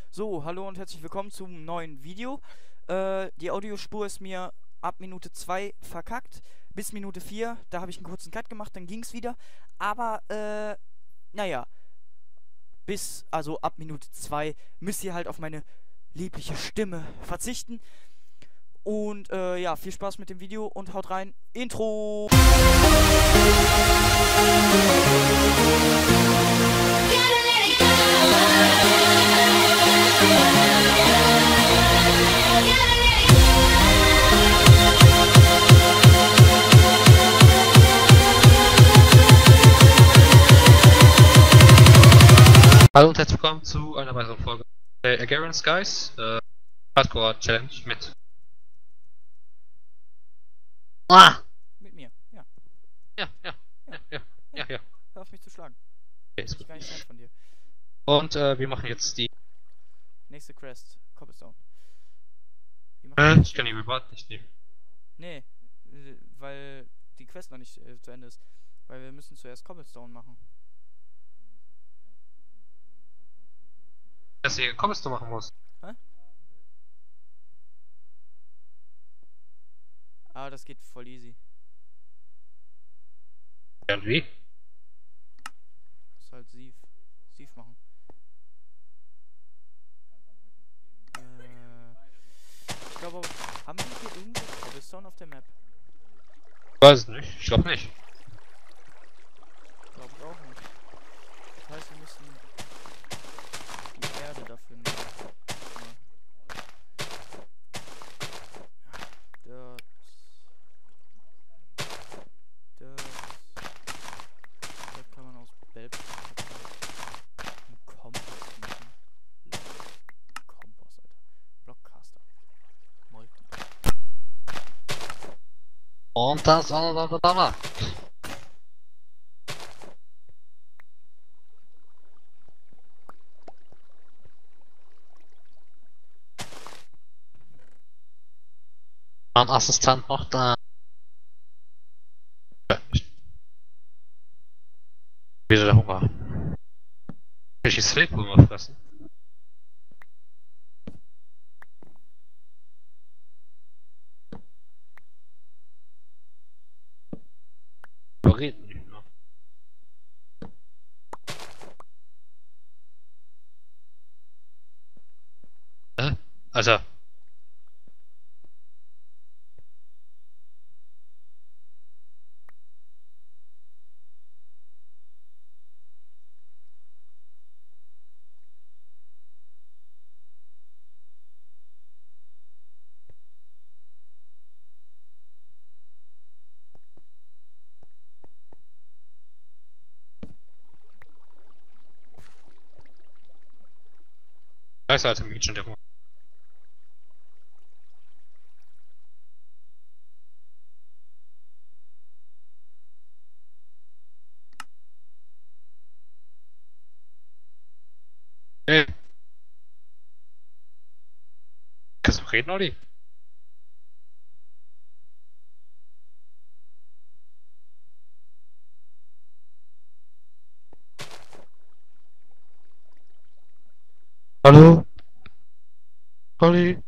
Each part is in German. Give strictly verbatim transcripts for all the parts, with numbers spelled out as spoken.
So, hallo und herzlich willkommen zum neuen Video. Äh, die Audiospur ist mir ab Minute zwei verkackt. Bis Minute vier, da habe ich einen kurzen Cut gemacht, dann ging es wieder. Aber, äh, naja, bis, also ab Minute zwei müsst ihr halt auf meine liebliche Stimme verzichten. Und, äh, ja, viel Spaß mit dem Video und haut rein. Intro! Hallo und herzlich willkommen zu einer weiteren Folge der Agarian Skies äh, Hardcore Challenge mit. Ah! Mit mir, ja. Ja, ja, ja, ja, ja, ja. Hör auf mich zu schlagen. Okay, ist Ich gut. gar nicht nett von dir. Und äh, wir machen jetzt die. Nächste Quest, Cobblestone. Wie macht Äh, man ich das? kann die Reward nicht nehmen. Nee, äh, weil die Quest noch nicht äh, zu Ende ist. Weil wir müssen zuerst Cobblestone machen. Dass ihr Cobblestone machen muss. Hä? Ah, das geht voll easy. Ja, und wie? Muss halt Sieve. Sieve machen. Äh, ich glaube, haben wir hier irgendwo Cobblestone auf der Map? Weiß es nicht. Ich glaube nicht. Glaube ich auch nicht. Das heißt, wir müssen die Erde dafür nehmen. Ja. Dirt. Dirt. Dirt kann man aus Belb einen Kompost machen. Kompost, Alter. Blockcaster. Molten. Und das andere da. Mein Assistent noch da. Ja, ich- Wieder der Hunger. Will ich die Sleepwürmer fressen? Überreden nicht mehr. Hä? Also. Da ist halt im schon der Hunger. Hey. Kannst du reden, Olli? Hallo? Olli?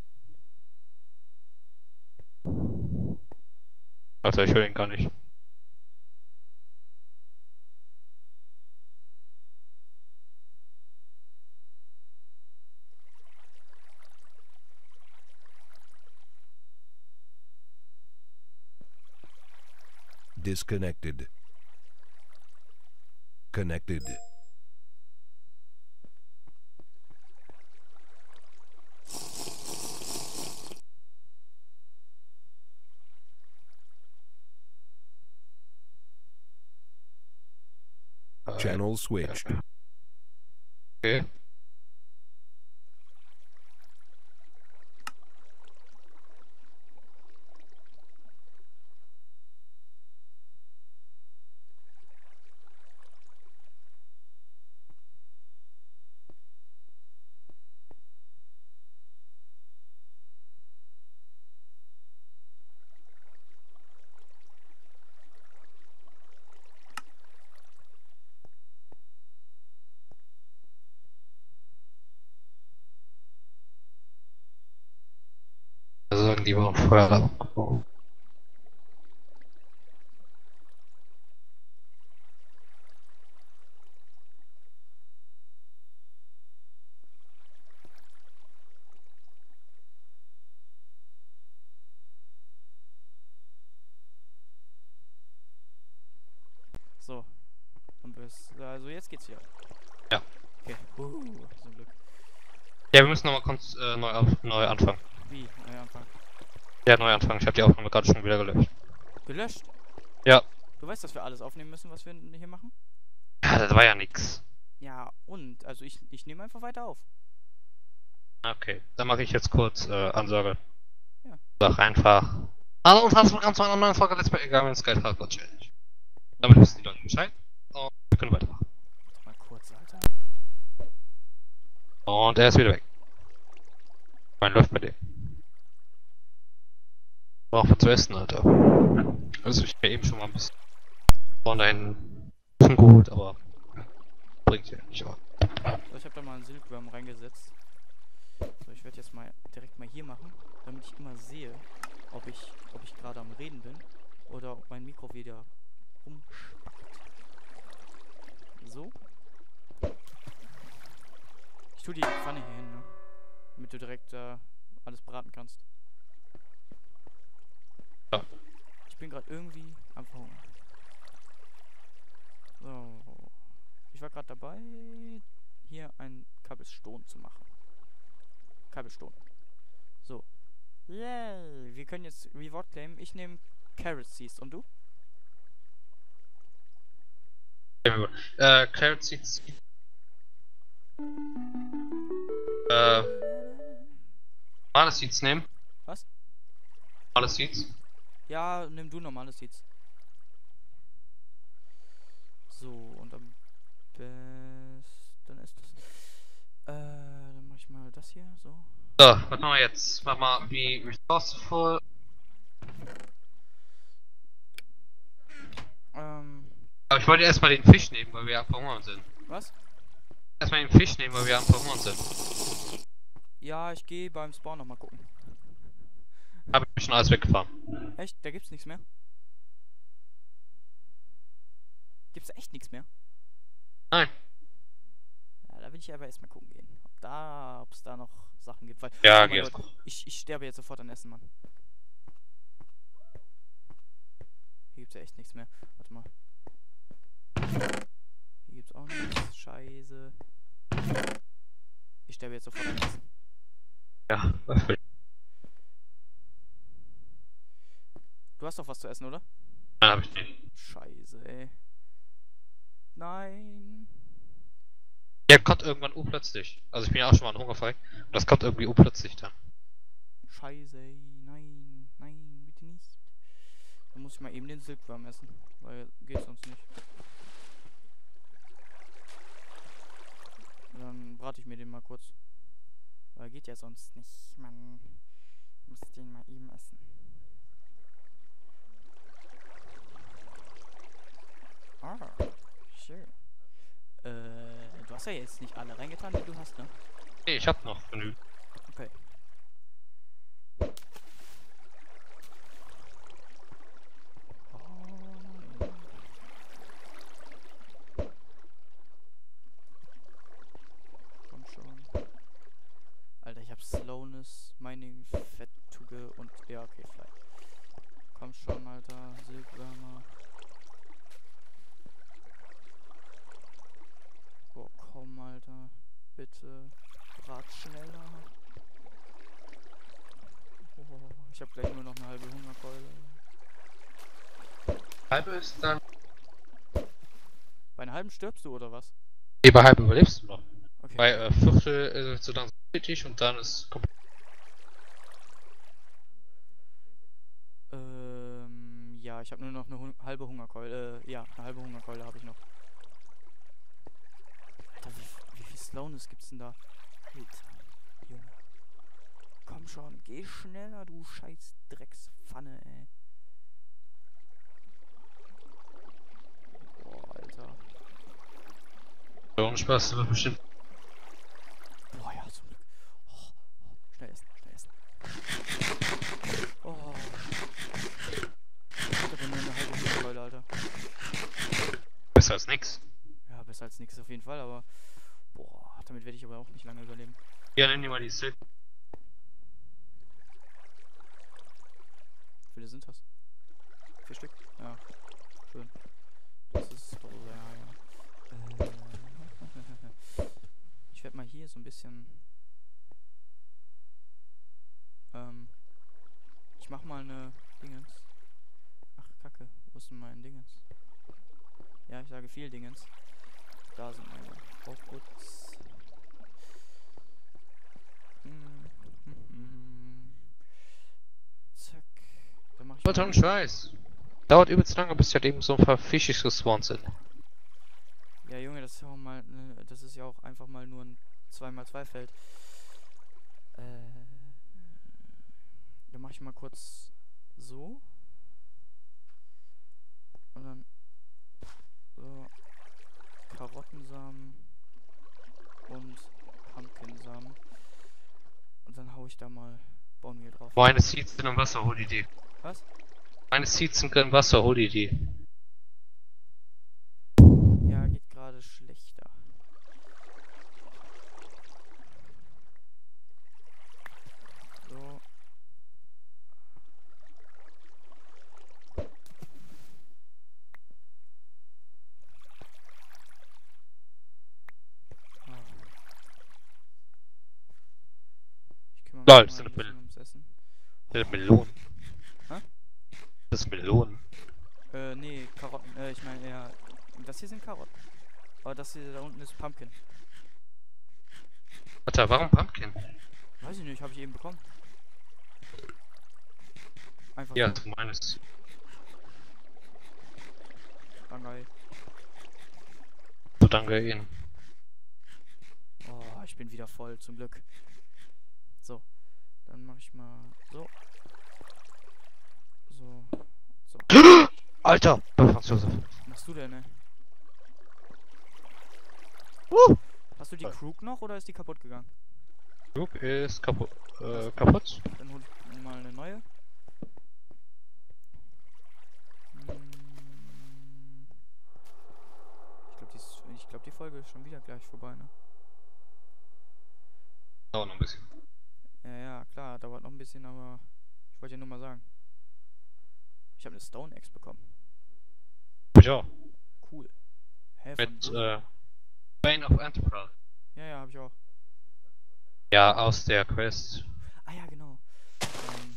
Also ich höre ihn gar nicht. Disconnected. Connected. Channel switched. Okay. sagen, die waren vorher da. Oh. So. Und bis, also jetzt geht's hier. Ja. Okay. Uh, zum Glück. Ja, wir müssen nochmal kurz äh, neu, auf, neu anfangen. Wie? Neu anfangen. Ja, neu anfangen. Ich habe die Aufnahme gerade schon wieder gelöscht. Gelöscht? Ja. Du weißt, dass wir alles aufnehmen müssen, was wir hier machen? Ja, das war ja nix. Ja, und? Also ich, ich nehme einfach weiter auf. Okay, dann mache ich jetzt kurz äh, Ansage. Ja. Sag einfach. Hallo und herzlich willkommen zu einer neuen Folge Let's Play Garmin Sky Hardcore Challenge. Damit wissen die Leute Bescheid. Und wir können weitermachen. Mal kurz, Alter. Und er ist wieder weg. Mein läuft bei dem. Brauchen wir zu essen, Alter. Also ich bin eben schon mal ein bisschen von dahin bisschen gut, aber bringt ja nicht aber. So, ich habe da mal einen Silkworm reingesetzt. So, ich werde jetzt mal direkt mal hier machen, damit ich immer sehe, ob ich, ob ich gerade am Reden bin oder ob mein Mikro wieder rumspackt. So. Ich tue die Pfanne hier hin, ne? Damit du direkt äh, alles braten kannst. Ja. Ich bin gerade irgendwie am Verhungern. So. Ich war gerade dabei, hier ein Cobblestone zu machen. Cobblestone. So. Yay! Wir können jetzt Reward claimen. Ich nehme Carrot Seeds. Und du? Äh, Carrot Seeds. Äh, normale Seeds nehmen. Was? Normale Seeds. Ja, nimm du normale Seeds. So, und am besten ist das. Äh, dann mach ich mal das hier, so. So, was machen wir jetzt? Mach mal wie resourceful. Ähm, Aber ich wollte erstmal den Fisch nehmen, weil wir am Verhungern sind. was? Erstmal den Fisch nehmen, weil wir am Verhungern sind. Ja, ich gehe beim Spawn nochmal gucken. Hab ich schon alles weggefahren. Echt? Da gibt's nichts mehr? Gibt's da echt nichts mehr? Nein. Ja, da will ich aber erstmal gucken gehen. Ob da, ob es da noch Sachen gibt. Weil, Ja, oh mein geh Gott, erst. ich, ich sterbe jetzt sofort an Essen, Mann. Hier gibt's ja echt nichts mehr. Warte mal. Hier gibt's auch nichts. Scheiße. Ich sterbe jetzt sofort an Essen. Ja, was will ich? Du hast doch was zu essen, oder? Nein, hab ich nicht. Scheiße, ey. Nein. Ja, kommt irgendwann urplötzlich. Also ich bin ja auch schon mal hungerfrei. Und das kommt irgendwie urplötzlich dann. Scheiße, ey. Nein. Nein, bitte nicht. Dann muss ich mal eben den Silkworm essen. Weil geht sonst nicht. Dann brate ich mir den mal kurz. Weil geht ja sonst nicht. Man muss den mal eben essen. Ah, schön. Äh, du hast ja jetzt nicht alle reingetan, die du hast, ne? Nee, ich hab noch genügend. Okay. Oh, nein. Komm schon. Alter, ich hab Slowness, Mining, Fetttuge und... Ja, okay, Fly. Komm schon, Alter. Silberwärmer. Boah, komm, Alter. Bitte. Brat schneller. Oh, ich hab gleich nur noch eine halbe Hungerkeule. Halbe ist dann. Bei einer halben stirbst du, oder was? Nee, bei halb überlebst du noch. Okay. Bei äh, Viertel ist es so langsam kritisch und dann ist komplett. Ähm, ja, ich habe nur noch eine Hun halbe Hungerkeule. Äh, ja, eine halbe Hungerkeule habe ich noch. Alter, wie, wie viel Slowness gibt's denn da? Alter, Junge. Komm schon, geh schneller, du scheiß Dreckspfanne, ey. Boah, Alter. So, und Spaß, das wird bestimmt. Boah, ja, zum Glück. Oh, oh, schnell essen, schnell essen. besser als nix. Ja, besser als nichts auf jeden Fall, aber... Boah, damit werde ich aber auch nicht lange überleben. Ja, nimm dir mal die Silk. Wie viele sind das? Vier Stück? Ja. Schön. Das ist doch... Ja, ja. Äh, ich werde mal hier so ein bisschen... Ähm... Ich mach mal eine Dingens. Ach, Kacke. Wo ist denn mein Dingens? Ja, ich sage viel Dingens. Da sind meine Outputs. Hm, hm, hm. Zack. Dann mach ich Alter, mal- ein Scheiß. Dauert übelst lange, bis halt eben so ein paar Fischis gespawnt sind. Ja, Junge, das ist ja auch mal, ne, das ist ja auch einfach mal nur ein zwei mal zwei Feld. Äh, dann mache ich mal kurz so. Und dann so Karottensamen und Pumpkinsamen. Und dann hau ich da mal Baummehl drauf. Meine Seeds sind im Wasser, hol die die. Was? Meine Seeds sind im Wasser, hol die die. Ja, geht gerade schlechter. So. Ah. Ich kümmere mich Lol, mal das sind ein bisschen Mel- ums Essen. Das sind Melonen. Hä? Das sind Melonen. Äh, nee, Karotten. Äh, ich meine, ja. Das hier sind Karotten. Aber das hier da unten ist Pumpkin. Alter, warum Pumpkin? Weiß ich nicht, habe ich eben bekommen. Einfach Ja, so. du meinst. Danke. So, danke Ihnen. Oh, ich bin wieder voll, zum Glück. So. Dann mache ich mal so. So. So. Alter, bei Franz Josef. Was machst du denn, ne? Uh. Hast du die Krug noch oder ist die kaputt gegangen? Flug ist kaputt. Äh, kaputt? Dann hol ich mal eine neue. Hm. Ich glaube, die, ist- ich glaub, die Folge ist schon wieder gleich vorbei, ne? Dauert noch ein bisschen. Ja, ja, klar, dauert noch ein bisschen, aber ich wollte ja nur mal sagen. Ich habe eine Stone Axe bekommen. Ja. Cool. Hä, Mit, von- äh, Bane of Enterprise. Ja, ja, habe ich auch. Ja, aus der Quest. Ah ja, genau. Ähm,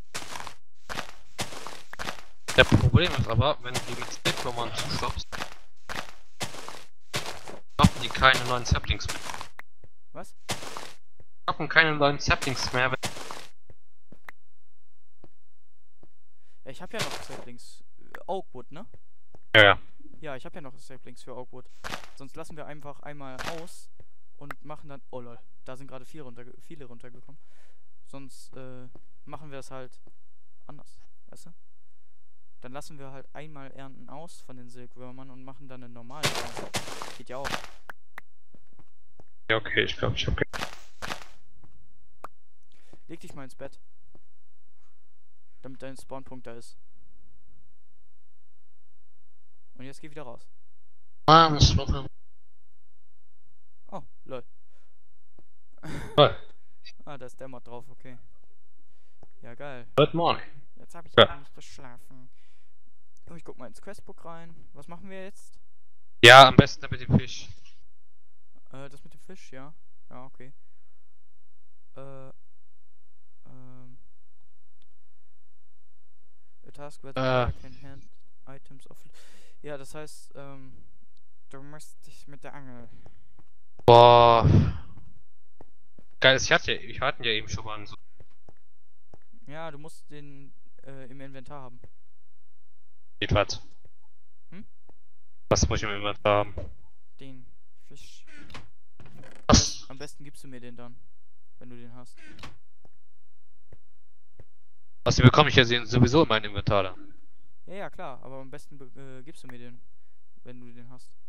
Der Problem ist aber, wenn du die mit Sticknummern zustoppst, droppen die keine neuen Saplings mehr. was? Droppen keine neuen Saplings mehr. wenn- Ja, ich habe ja noch Saplings. Äh, Oakwood, ne? Ja, ja. Ja, ich habe ja noch Saplings für Oakwood. Sonst lassen wir einfach einmal aus und machen dann... Oh lol, da sind gerade vier runterge viele runtergekommen. Sonst äh, machen wir das halt anders, weißt du? Dann lassen wir halt einmal ernten aus von den Silkwürmern und machen dann eine normale Ernte. Geht ja auch. Ja, okay, ich glaube, ich okay. Leg dich mal ins Bett. Damit dein Spawnpunkt da ist. Und jetzt geh wieder raus. Ah, das war Oh, lol. toll. Ah, da ist der Mod drauf, okay. Ja, geil. Good morning. Jetzt habe ich Ja. aber nicht geschlafen. Oh, ich guck mal ins Questbook rein. Was machen wir jetzt? Ja, am besten mit dem Fisch. Äh, das mit dem Fisch, ja. Ja, okay. Äh, ähm. A task where the Äh. player can hand items off. Ja, das heißt, ähm, du musst dich mit der Angel. Boah. Geil, ich hatte, ich hatten ja eben schon mal so. Ja, du musst den äh, im Inventar haben. Was? Hm? Was muss ich im Inventar haben? Den Fisch. Was? Am besten gibst du mir den dann, wenn du den hast. Was, die bekomme ich ja sowieso in mein Inventar dann. Ja, ja, klar, aber am besten be- äh, gibst du mir den, wenn du den hast.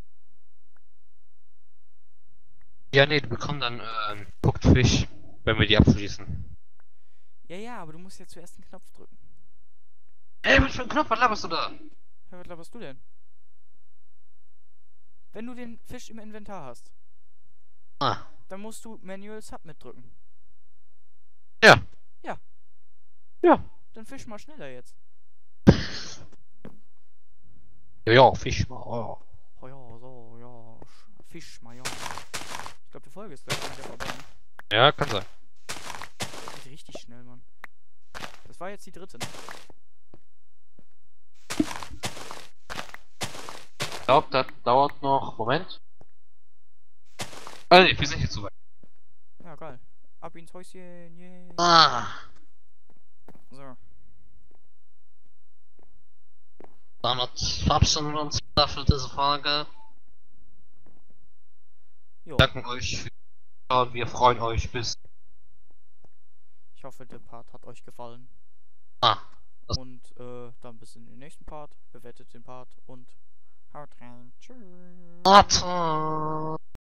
Ja, nee, die bekommen dann, ähm, guckt Fisch, wenn wir die abschließen. Ja, ja, aber du musst ja zuerst den Knopf drücken. Ey, was für ein Knopf, was laberst du da? Hä, was laberst du denn? Wenn du den Fisch im Inventar hast, Ah. dann musst du Manual Submit drücken. Ja. Ja. Ja. Dann fisch mal schneller jetzt. Ja, ja, Fisch mal. Oh. Oh ja, so, ja. sch- Fisch mal, ja. Ich glaube, die Folge ist gleich wieder vorbei. Ne? Ja, kann sein. Geht richtig schnell, Mann. Das war jetzt die dritte, ne? Ich glaube, das dauert noch. Moment. Ah, ne, wir sind jetzt soweit. Ja, geil. Ab ins Häuschen, yay. Ah. So. Damit verabschieden wir uns für diese Folge. Jo. Wir danken euch für und wir freuen euch bis. Ich hoffe, der Part hat euch gefallen. Ah. Das Und äh, dann bis in den nächsten Part. Bewertet den Part und haut rein. Tschüss. Warte.